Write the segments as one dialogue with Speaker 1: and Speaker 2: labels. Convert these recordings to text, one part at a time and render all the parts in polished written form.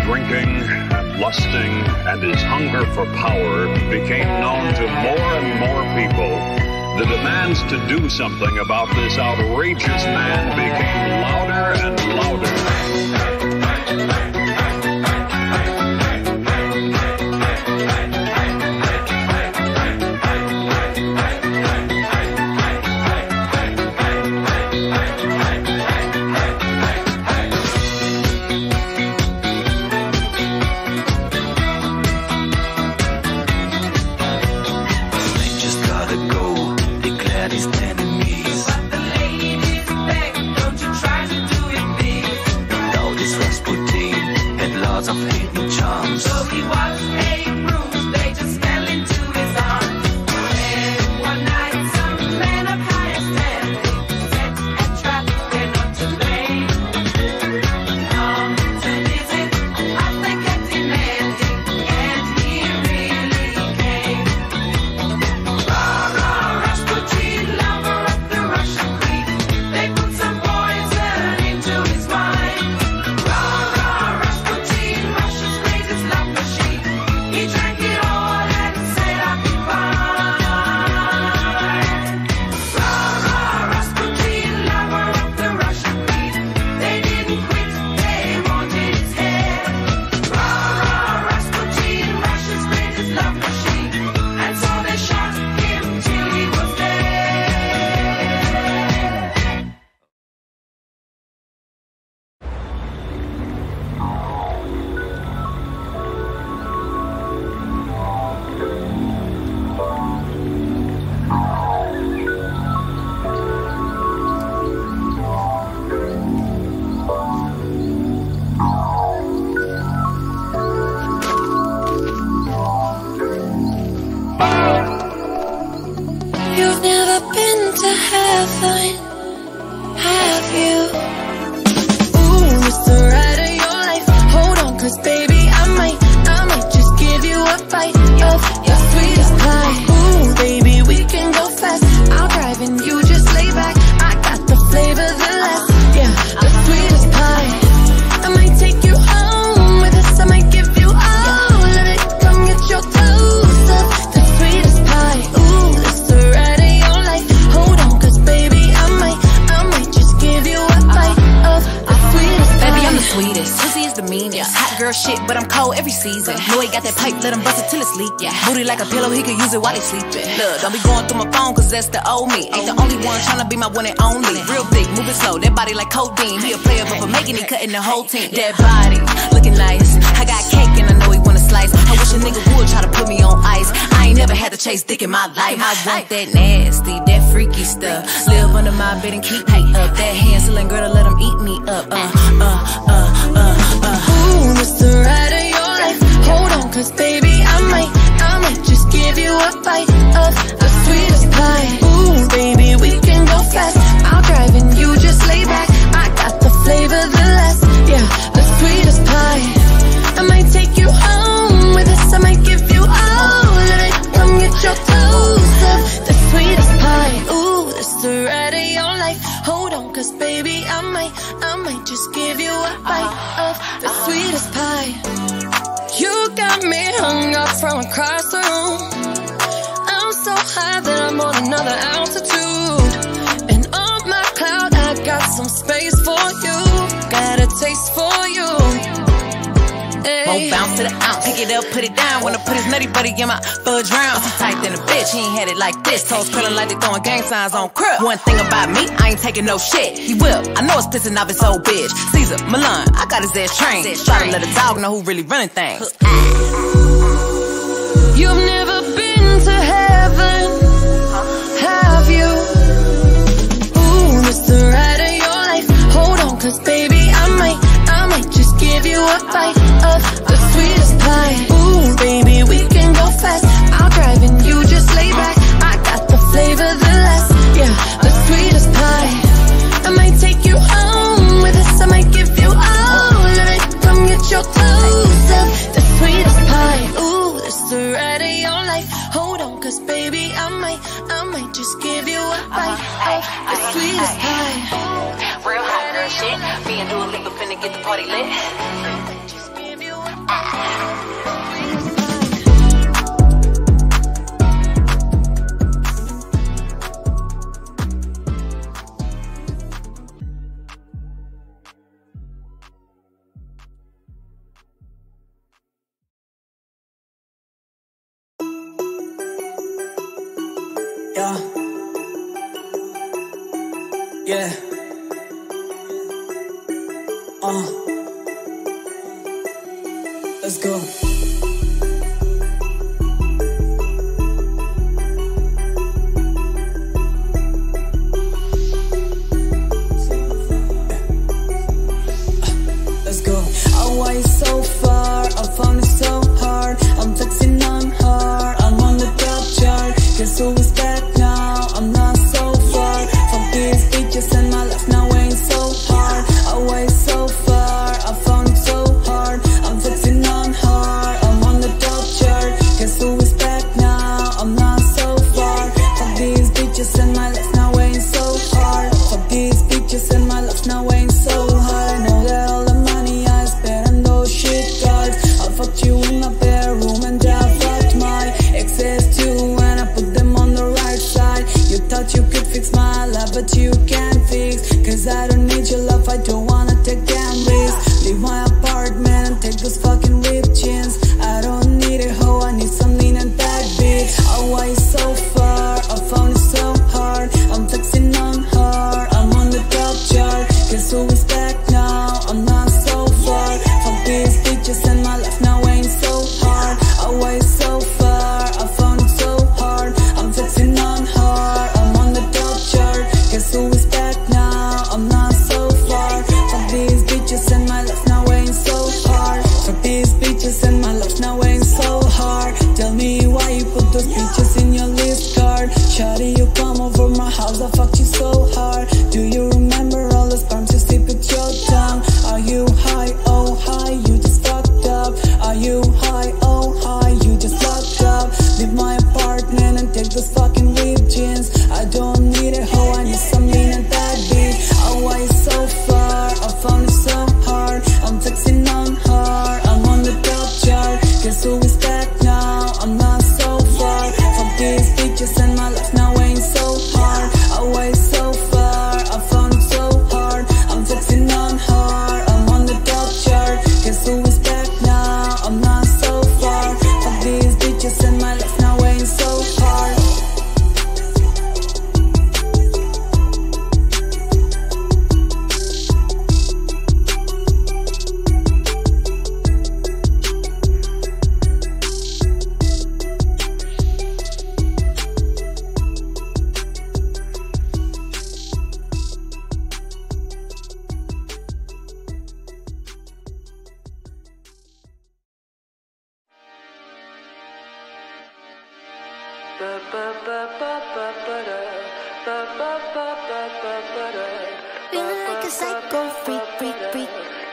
Speaker 1: drinking and lusting and his hunger for power became known to more and more people, the demands to do something about this outrageous man became louder and louder.
Speaker 2: You've never been to heaven, have you? Ooh, it's the ride of your life. Hold on, cause baby, I might just give you a bite of your sweetest pie. Ooh, baby, we can go fast. I'll drive and you just lay back. I got the flavor, the last, yeah, the sweetest pie. I might take you home with us, I might give you all of it. Come get your toast of the sweetest pie. Ooh, it's the ride of your life. Hold on, cause baby, I might just give you a bite of the sweetest pie.
Speaker 3: Baby, I'm the sweetest, pussy is the meanest. Hot girl shit, but I'm cold every season. Know he got that pipe, let him bust it till it's leak. Booty like a pillow, he could use it while he sleeping. Look, don't be going through my phone, cause that's the old me. Ain't the only one tryna be my one and only. Real thick, moving slow, that body like codeine. He a player, but for making it, cutting the whole team. That body, looking nice. I got cake and I know he wanna slice. I wish a nigga would try to put me on ice. I ain't never had to chase dick in my life. I want that nasty, that freaky stuff. Live under my bed and keep me up. That hand-selling girl to let him eat me up.
Speaker 2: Ooh, it's the ride of your life. Hold on, cause baby, I might just give you a bite of the sweetest pie. Ooh, baby, we can go fast. I'll drive and you just lay back. I got the flavor, the last, yeah, the sweetest pie. I might take you home with us, I might give you all of it. Come get your toast of the sweetest pie. Ooh, it's the ride of your life. Hold on, cause baby, I might just give you a bite of the sweetest pie. You got me hung up from across the room. I'm so high that I'm on another altitude. And on my cloud, I got some space for you. Got a taste for you.
Speaker 3: Won't bounce to the ounce, pick it up, put it down. Wanna put his nutty buddy in my fudge round. He tight than a bitch, he ain't had it like this. Toes curling like they throwing gang signs on crib. One thing about me, I ain't taking no shit. He will, I know it's pissing off his old bitch. Caesar, Milan, I got his ass trained. Try to let a dog know who really running things.
Speaker 2: You've never been to heaven, have you? Ooh, it's the ride of your life. Hold on, cause baby, I might just give you a bite of the sweetest pie. Ooh, baby, we can go fast. I'll drive and you just lay back. I got the flavor, the last, yeah, the sweetest pie. I might take you home with us, I might give you all of it. Come get your toast of the sweetest pie. Ooh, it's the ride of your life. Hold on, cause baby, I might just give you a bite of the sweetest pie.
Speaker 3: Real hot girl shit. Me and Dua Lipa finna get the party lit.
Speaker 2: Just give you
Speaker 4: Let's go. Let's go. Away so far, I found it so hard. I'm flexing on her, I'm on the top chart. Guess who is back now? I'm not so far from these bitches and my life now ain't so hard. Away so far, I found it so hard. I'm flexing on her, I'm on the top chart. Guess who is back now? I'm not so far from these bitches and my life now ain't so hard. From these bitches and my life now ain't so hard. I know that all the money I spent on those shit cards, I fucked you in my bedroom and I fucked my exes too, and I put them on the right side. You thought you could fix my life, but you can't fix, cause I don't need your love, I don't wanna take damn risks. Leave my apartment and take those fucking ripped jeans. I don't need a hoe, I need some lean and bad bitch. Away so far, I found it so hard. I'm flexing on her, I'm on the top chart. Guess who is back now? I'm not so far from these bitches and my life now ain't so hard. Away so far, I found it so hard. I'm flexing on her, I'm on the top chart. Guess who is back now? I'm not so far from these bitches and my life now ain't so hard. From these bitches and my life now ain't so hard. Tell me why you put those bitches in your list card. Shawty, you come over my house, I fucked you so hard. Do you remember all the sperms you sleep with your tongue? Are you high? Oh high, you just fucked up. Are you high? Oh high, you just fucked up. Leave my apartment and take those fucking ripped jeans. I don't need a hoe, I need some lean and bad beat. Away so far, I found it so hard. I'm flexing on her, I'm on the top chart. Guess who is back now? I'm not so far from these bitches and my life now ain't so hard. Away so far, I found it so hard. I'm flexing on her, I'm on the top chart. Guess who is back now? I'm not so far from these bitches and my life now ain't so hard.
Speaker 2: Feeling like a psycho freak, freak, freak.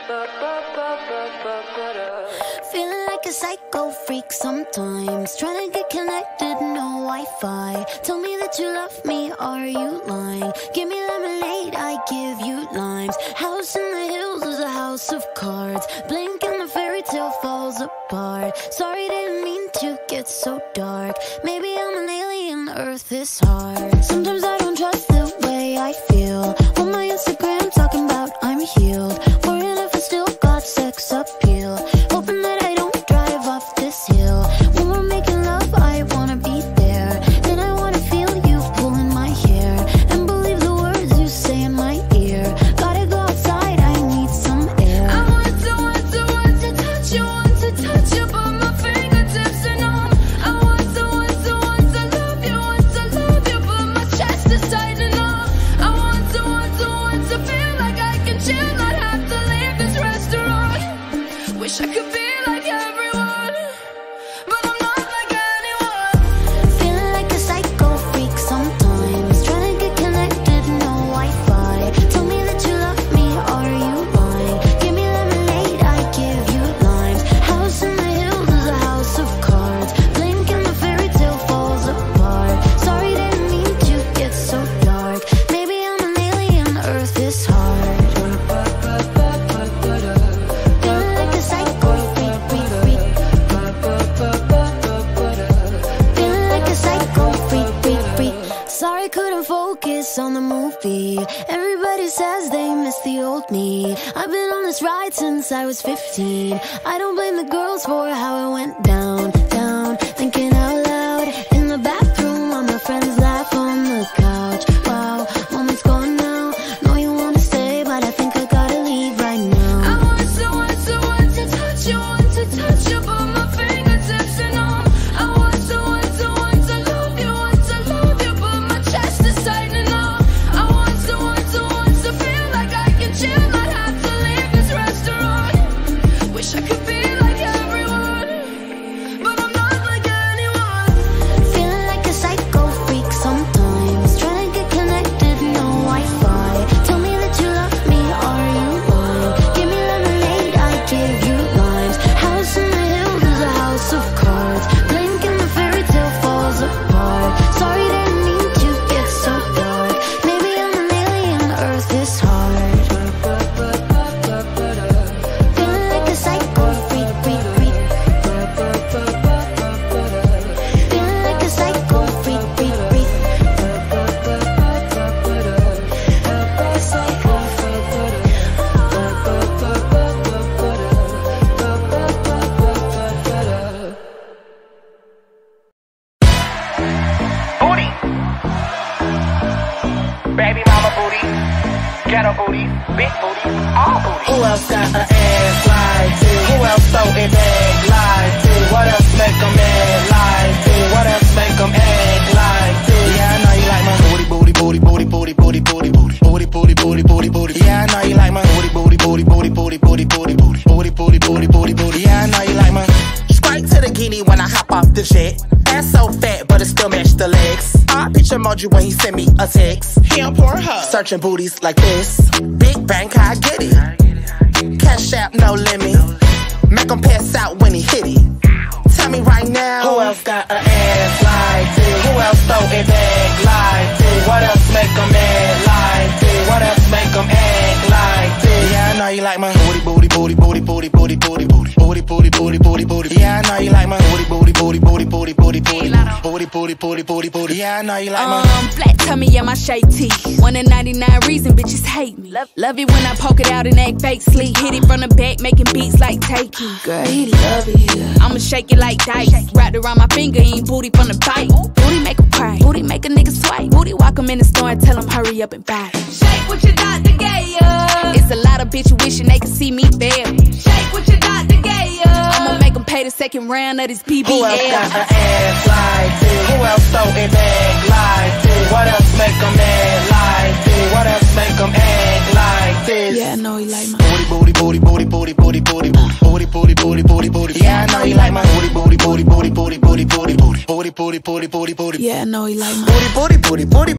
Speaker 2: Feeling like a psycho freak sometimes. Trying to get connected, no Wi-Fi. Tell me that you love me, are you lying? Give me lemonade, I give you limes. House in the hills is a house of cards. Blink and the fairy tale falls apart. Sorry, didn't mean to get so dark. Maybe I'm an alien, Earth is hard. Sometimes I don't trust the way I feel. On my Instagram talking about I'm healed. Worrying if I still got sex appeal. Hoping that I don't drive off this hill. When we're making love, I wanna be there. Then I wanna feel you pulling my hair. And believe the words you say in my ear. Gotta go outside, I need some air. I want to touch you, but my fingertips are numb. I want to love you, but my chest is tightening up. I want to feel like I can chill, not have to leave this restaurant. Wish I could be like everyone, but I'm not like anyone. Feeling like a psycho freak sometimes. Trying to get connected, no Wi-Fi. Tell me that you love me, are you lying? Give me lemonade, I give you limes. House in the hills is a house of cards. Blink and the fairy tale falls apart. Sorry, didn't mean to get so dark. Maybe I'm an alien, Earth is hard. Feeling like a psycho freak, freak, freak. Feeling like a psycho freak, freak, freak. Sorry, couldn't focus on the movie. Everybody says they miss the old me. I've been on this ride since I was 15. I don't blame the girls for how it went down, down. Thinking out loud in the bathroom while my friends laugh on the couch. Wow, moment's gone now. Know you wanna stay, but I think I gotta leave right now.
Speaker 3: all booty.
Speaker 5: Who else got an ass like this? Who else throw it back like this? What else make them act like this? What else make them act like this? Yeah, I know you like my booty, booty, booty, booty, booty, booty, booty, booty, booty, booty, booty, booty, booty. Yeah, I know you like my booty, booty, booty, booty, booty, booty, booty, booty, booty, booty, booty, booty, booty. Yeah, I know you like my. Straight to the guinea when I hop off the jet. Ass so fat, but it still match the legs. I picture emoji when he send me a text. He on Pornhub, searching booties like this. Big bank, I get it. Cash out, no limit. Make him pass out when he hit it. Tell me right now, who else got an ass like this? Who else throw it back like this? What else make them act like this? What else make them act like this? Yeah, I know you like my booty, booty, booty, booty, booty, booty, booty, booty, booty, booty, booty, booty, booty. Yeah, I know you like my booty, booty, booty, booty, booty, booty, booty, booty, booty, booty, booty, booty. Yeah, I know you like my
Speaker 3: flat tummy and my shake tee. 1 in 99 reason bitches hate me. Love it when I poke it out and act fake sleep. Hit it from the back, making beats like Takey. Girl, hit it, love it. I'ma shake it like dice. Wrapped around my finger, ain't booty from the bite. Booty make 'em cry. Booty make a nigga swipe. Booty walk 'em in the store and tell 'em hurry up and buy. Shake what your doctor gave ya. It's a lot of bitches wishing they could see me fail. Shake what your doctor gave ya. I'ma make 'em pay the second round of this PBL.
Speaker 5: Who else got an ass like this? Who else throw it back like this? What else make them act like this? What else make them act like this?
Speaker 3: Yeah, I know he like my
Speaker 5: booty, booty, booty, booty, booty, booty, booty, booty, booty, booty, booty, booty. Yeah, I know you like my booty, booty, booty, booty, booty, booty, booty, booty, booty, booty, booty, booty, booty.
Speaker 3: Yeah, I know he like my
Speaker 5: booty, booty, booty, booty.